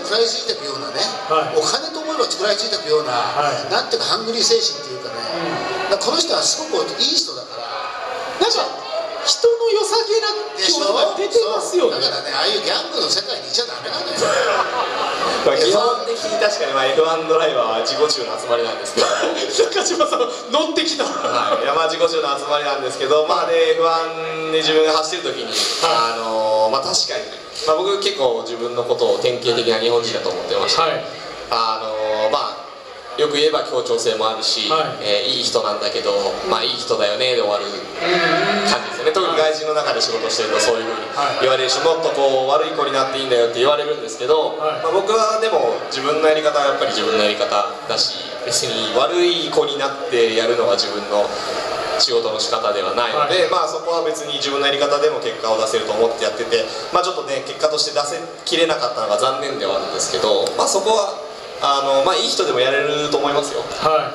食らいついていくようなね、 はい、 お金と思えば食らいついていくような、はい、なんていうかハングリー精神っていうかね、この人はすごくいい人だから、 なんか人の良さげな表情が出てますよね。 だからね、ああいうギャングの世界にいちゃダメなのよ。 基本的に確かにF1 ドライバーは自己中の集まりなんですけど中島さん乗ってきた、 はい、自己中の集まりなんですけど、で F1 で自分が走ってる時に、確かに、僕結構自分のことを典型的な日本人だと思ってまして、はい、よく言えば協調性もあるし、はい、いい人なんだけど、いい人だよねで終わる感じですよね。特に外人の中で仕事してるとそういうふうに言われるし、もっと悪い子になっていいんだよって言われるんですけど、はい、僕はでも自分のやり方はやっぱり自分のやり方だし、別に悪い子になってやるのが自分の仕事の仕方ではないので、はい、そこは別に自分のやり方でも結果を出せると思ってやってて、ちょっとね結果として出せきれなかったのが残念ではあるんですけど、そこはいい人でもやれると思いますよ。はい、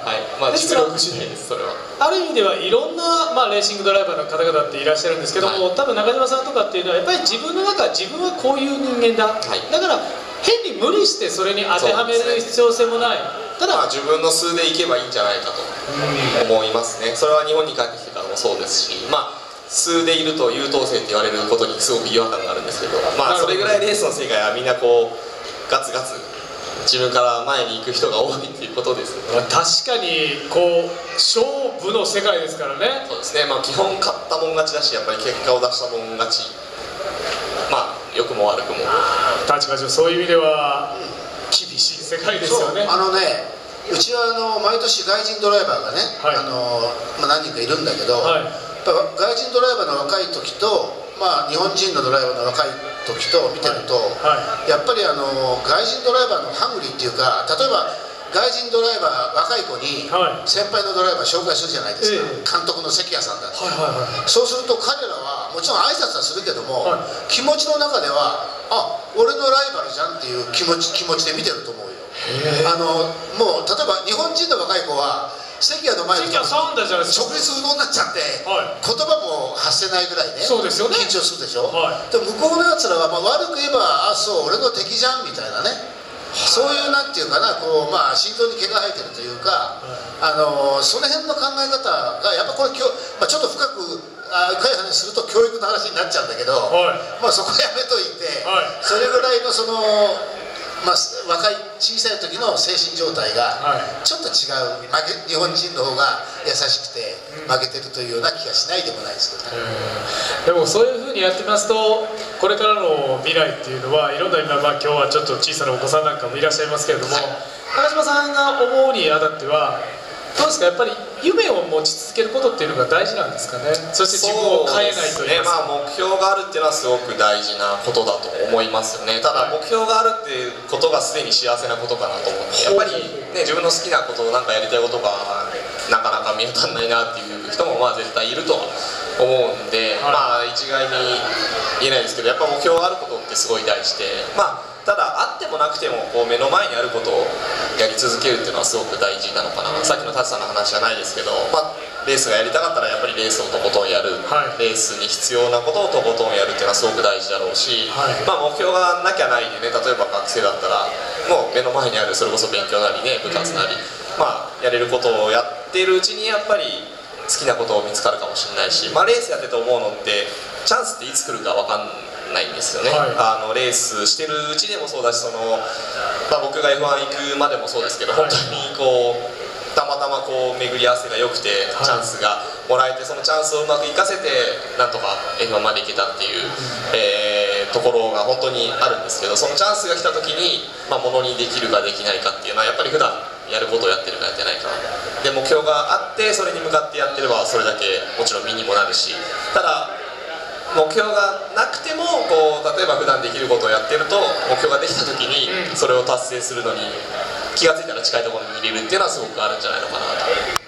実力次第です。それはある意味ではいろんな、レーシングドライバーの方々っていらっしゃるんですけども、多分中島さんとかっていうのはやっぱり自分の中、自分はこういう人間だ、だから変に無理してそれに当てはめる必要性もない。ただ自分の数でいけばいいんじゃないかと思いますね。それは日本に帰ってきてからもそうですし、数でいると優等生って言われることにすごく違和感があるんですけど、それぐらいレースの世界はみんなこうガツガツ自分から前に行く人が多いっていうことです。 確かに勝負の世界ですからね。 そうですね。基本勝ったもん勝ちだし、やっぱり結果を出したもん勝ち。良くも悪くも。 確かにそういう意味では厳しい世界ですよね。 うちは毎年外人ドライバーがね、何人かいるんだけど、やっぱ外人ドライバーの若い時と、日本人のドライバーの若い時と見てると、やっぱり外人ドライバーのハングリーっていうか、例えば外人ドライバー若い子に先輩のドライバー紹介するじゃないですか、監督の関谷さんだって。そうすると彼らはもちろん挨拶はするけども、気持ちの中では俺のライバルじゃんっていう気持ちで見てると思うよ。もう例えば日本人の若い子は関谷の前で直立不動になっちゃって、言葉も発せないぐらいね、緊張するでしょ。でも向こうのやつらは悪く言えばそう俺の敵じゃんみたいなね、そういうなんていうかな、心臓に毛が生えてるというか、その辺の考え方がやっぱこれちょっと深く深い話すると教育の話になっちゃうんだけど、そこやめといて、それぐらいの若い小さい時の精神状態がちょっと違う、日本人の方が優しくて負けてるというような気がしないでもないですけどね。 でもそういうふうにやってますと、これからの未来っていうのはいろんな今、今日はちょっと小さなお子さんなんかもいらっしゃいますけれども、中島さんが思うにあたってはどうですか、やっぱり夢を持ち続けることっていうのが大事なんですかね。そして自分を変えないというか、 目標があるっていうのはすごく大事なことだと思いますよね。ただ目標があるっていうことがすでに幸せなことかなと思って、やっぱりね、自分の好きなことをなんかやりたいことがなかなか見当たらないなっていう人も絶対いるとは思うんで、一概に言えないですけど、やっぱ目標があることってすごい大事で、ただあってもなくても目の前にあることをやり続けるっていうのはすごく大事なのかな。さっきの舘さんの話じゃないですけど、レースがやりたかったらやっぱりレースをとことんやる、レースに必要なことをとことんやるっていうのはすごく大事だろうし、目標がなきゃないでね、例えば学生だったらもう目の前にあるそれこそ勉強なりね、部活なり、やれることをやっているうちにやっぱり好きなことを見つかるかもしれないし、レースやってて思うのってチャンスっていつ来るか分かんないんですよね。レースしてるうちでもそうだし、僕が F1 行くまでもそうですけど、本当にたまたま巡り合わせが良くてチャンスがもらえて、そのチャンスをうまく生かせてなんとか F1 まで行けたっていう、ところが本当にあるんですけど、そのチャンスが来た時にものにできるかできないかっていうのはやっぱり普段やることをやってるかやってないかで、目標があってそれに向かってやってればそれだけもちろん身にもなるし、ただ目標がなくても例えば普段できることをやってると、目標ができた時にそれを達成するのに気が付いたら近いところに入れるっていうのはすごくあるんじゃないのかなと。